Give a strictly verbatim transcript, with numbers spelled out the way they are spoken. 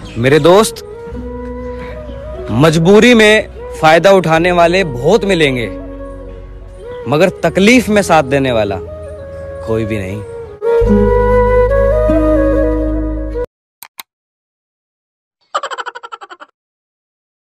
मेरे दोस्त, मजबूरी में फायदा उठाने वाले बहुत मिलेंगे, मगर तकलीफ में साथ देने वाला कोई भी नहीं।